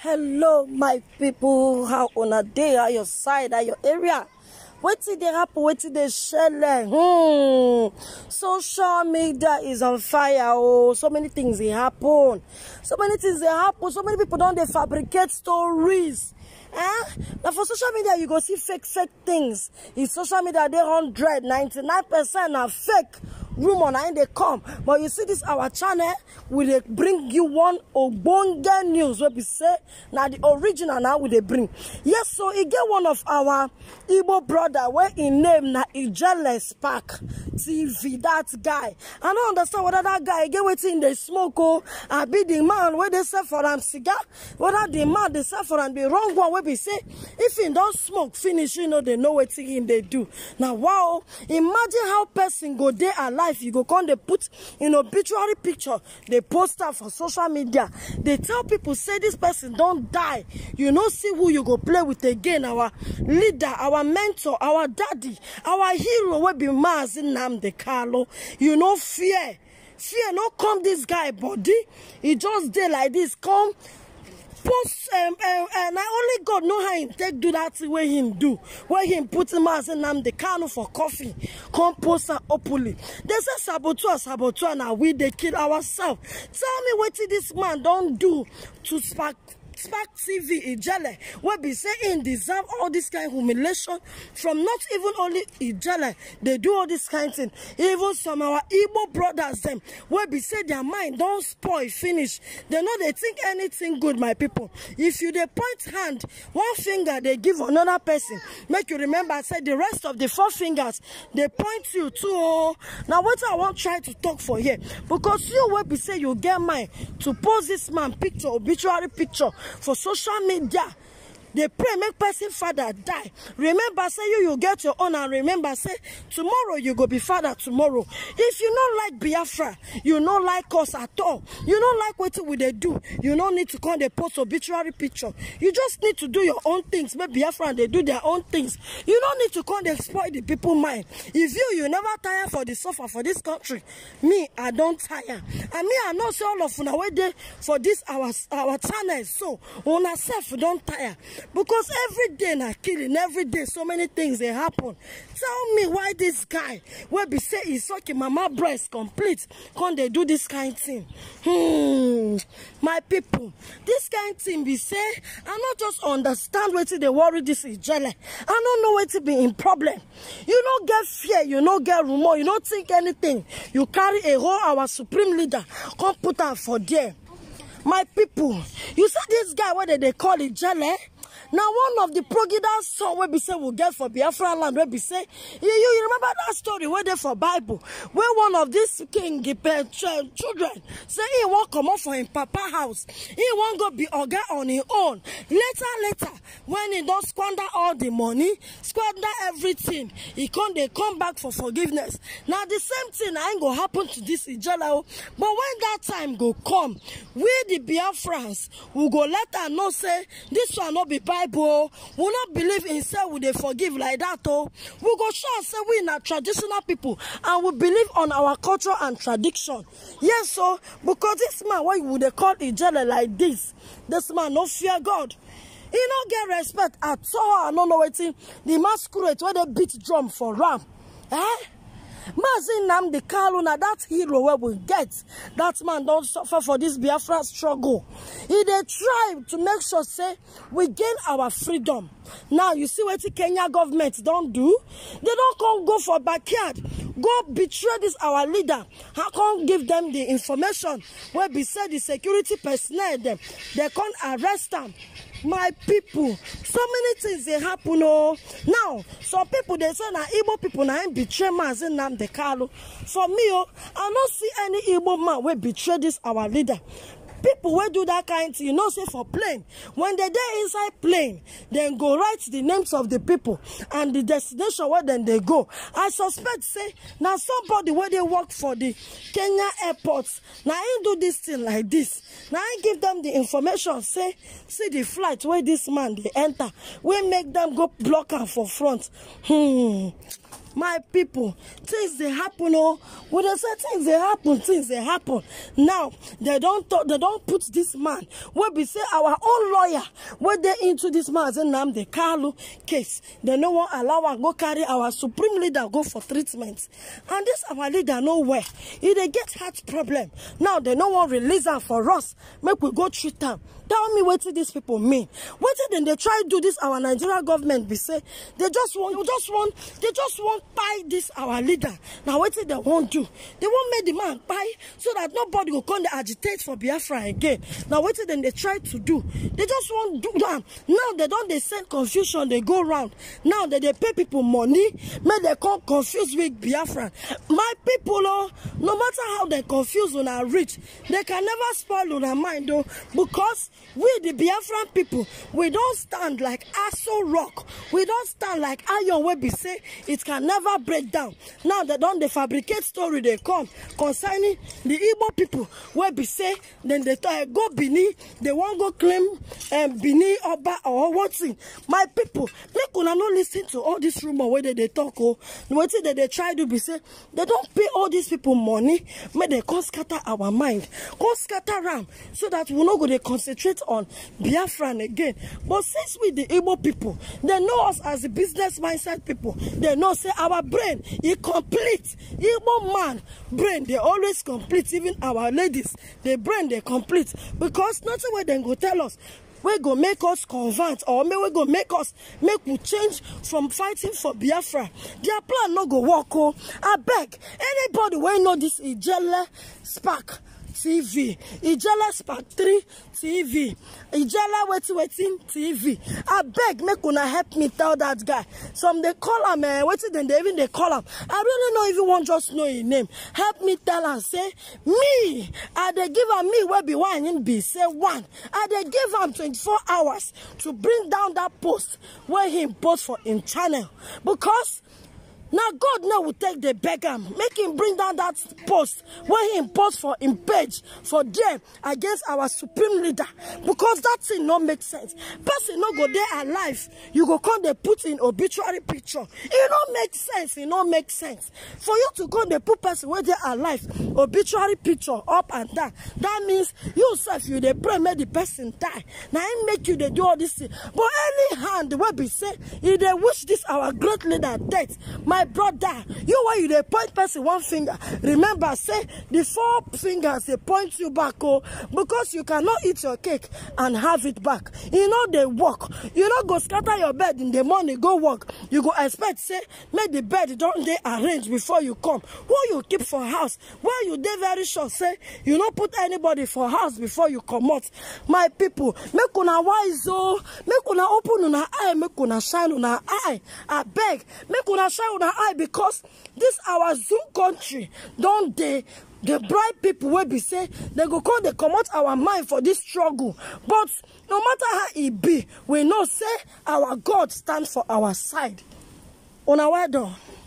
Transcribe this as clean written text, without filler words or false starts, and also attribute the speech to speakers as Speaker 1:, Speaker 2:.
Speaker 1: Hello, my people. How on a day at your side, at your area? What did they happen? What did they share? Social media is on fire. Oh, so many things they happen. So many things they happen. So many people don't they fabricate stories. Now for social media, you go see fake things. In social media, they 99% are fake. Rumor and they come, but you see this our channel will bring you one obonga news where we say now the original now will they bring. Yes, so he get one of our Igbo brother where in name na Ijele Spark TV. That guy, I don't understand whether that guy get waiting the smoke or I be the man where they sell for them cigar, whether the man they sell for them the wrong one where we say if he don't smoke finish, you know they know what thing they do. Now wow, imagine how person go there alive. You go come they put in obituary picture, they poster for social media. They tell people say this person don't die. You know, see who you go play with again. Our leader, our mentor, our daddy, our hero will be Nnamdi. You know, fear no come this guy body. He just did like this come. Post and only God know how him take do that way him do. Where him put him as the kanu for coffee. Come post and openly. They say saboteur now we they kill ourselves. Tell me what this man don't do to Spark TV Ijele, where be saying deserve all this kind of humiliation from not even only Ijele, they do all this kind of thing. Even some of our Igbo brothers them, where be say their mind don't spoil finish. They know they think anything good, my people. If you they point hand, one finger they give another person, make you remember I said the rest of the 4 fingers they point you to. Oh. Now what I want try to talk for here, because you will be say you get mine to post this man picture, obituary picture for social media. They pray make person father die. Remember say you get your own, and remember say tomorrow you go be father tomorrow. If you don't like Biafra, you don't like us at all, you don't like what we they do, you don't need to come they post obituary picture. You just need to do your own things. Maybe Biafra they do their own things. You don't need to come they spoil the people mind. If you never tire for the suffer for this country, me I don't tire. And me I know say all of una way there for this our channel, so una self don't tire. Because every day na killing, every day so many things they happen. Tell me why this guy will be say he's sucking mama breast complete. Can't they do this kind of thing? My people, this kind of thing be say, I not just understand what they worry this Ijele. I don't know what to be in problem. You don't get fear, you don't get rumor, you don't think anything. You carry a whole our supreme leader, come put her for there. My people, you see this guy, what they call Ijele? Now one of the progidal song where we say we'll get for Biafra land, where we say, you remember that story where they for Bible, where one of these king children say he won't come up for him papa house, he won't go be Oga on his own. Later, when he don't squander all the money, squander everything, they come back for forgiveness. Now the same thing ain't gonna happen to this Ijele, but when that time go come, we the Biafrans will go let her know say this one not be Bible, will not believe in say will they forgive like that. Oh, we go show say we not traditional people and we believe on our culture and tradition. Yes, so because this man, why would they call Ijele like this? This man no fear God. He don't get respect at all. I don't know what the masquerade where they beat drum for ram. Nnamdi na that hero where we get that man don't suffer for this Biafra struggle. He they try to make sure say we gain our freedom. Now you see what the Kenya government don't do. They don't come go for backyard, go betray this our leader. How come give them the information where be said the security personnel them they can't arrest them. My people, so many things they happen. Oh, now some people they say na Igbo people na betray man Nnamdi. For me, oh, I don't see any Igbo man will betray this our leader. People will do that kind of thing, you know, say for plane. When they there inside plane, then go write the names of the people and the destination where then they go. I suspect say now somebody where they work for the Kenya airports. Now I do this thing like this. Now I give them the information, say, see the flight where this man they enter. We make them go block her for front. My people, things they happen. Oh, When they say things they happen. Now they don't put this man. Where we say our own lawyer, where they into this man Nnamdi Kanu case. They no one allow and go carry our supreme leader go for treatment. And this our leader nowhere. If they get heart problem, now they no one release them for us. Make we go treat them. Tell me what these people mean. What then they try to do this our Nigerian government be say they just want buy this our leader. Now what they won't do? They won't make the man buy so that nobody will come to agitate for Biafra again. Now what then they try to do? They just won't do that. Now they send confusion, they go around. Now that they pay people money, make they come confused with Biafra. My people, no matter how they confuse on our rich, they can never spoil on our mind though, because we the Biafran people, we don't stand like Aso Rock. We don't stand like iron where we say it can never break down. Now they fabricate story they come concerning the Igbo people where we say then they go Bini, they won't go claim Bini Oba or what thing. My people, make una not listen to all this rumor where they talk what that they try to be say they don't pay all these people money, make they come scatter our mind, come scatter ram so that we not go to concentrate on Biafran again. But since we the Igbo people, they know us as the business mindset people. They know say our brain is complete. Igbo man brain they always complete. Even our ladies, their brain they complete because nothing where they go tell us we go make us convert or we go make we change from fighting for Biafra. Their plan no go work. Oh, I beg anybody wey know this Ijele Spark TV, Ijele Spark 3 TV, Ijele waiting TV. I beg make una help me tell that guy. Some they call him then they call him. I really not even want just know his name. Help me tell and say me. I they give him me where be one in be say one. I they give him 24 hours to bring down that post where he post for in channel because. Now God now will take the beggar, make him bring down that post where he post for him page for them against our supreme leader because that thing not make sense. Person no go there alive, you go come they put in obituary picture. It don't make sense. It don't make sense for you to go they put person where they alive obituary picture up and down. That means you self you they pray make the person die. Now I make you they do all this thing. But any hand the way be say if they wish this our great leader death. My brother, you why you they point person one finger. Remember, say the 4 fingers they point you back, oh, because you cannot eat your cake and have it back. You know they work. You know go scatter your bed in the morning, go work. You go expect say make the bed don't they arrange before you come. Who you keep for house? Where you they very sure say you don't put anybody for house before you come out. My people, make una wise oh, make una open una eye, make una shine una eye. I beg, make una shine una eye because this our Zoom country don't they bribe people where be say they go come they come out our mind for this struggle. But no matter how it be, we know say our God stands for our side. On our way done.